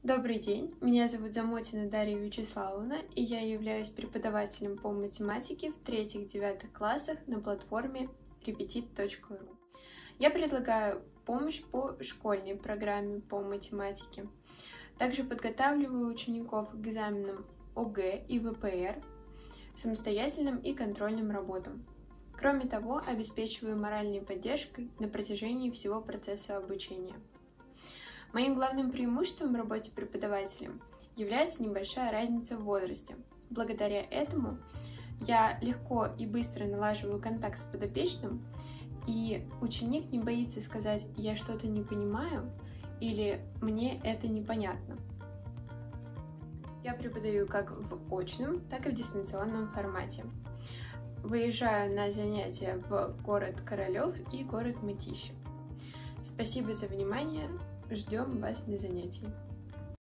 Добрый день, меня зовут Замотина Дарья Вячеславовна, и я являюсь преподавателем по математике в 3-9 классах на платформе repetit.ru. Я предлагаю помощь по школьной программе по математике. Также подготавливаю учеников к экзаменам ОГЭ и ВПР, самостоятельным и контрольным работам. Кроме того, обеспечиваю моральной поддержкой на протяжении всего процесса обучения. Моим главным преимуществом в работе преподавателем является небольшая разница в возрасте. Благодаря этому я легко и быстро налаживаю контакт с подопечным, и ученик не боится сказать «я что-то не понимаю» или «мне это непонятно». Я преподаю как в очном, так и в дистанционном формате. Выезжаю на занятия в город Королёв и город Мытищи. Спасибо за внимание. Ждем вас на занятии.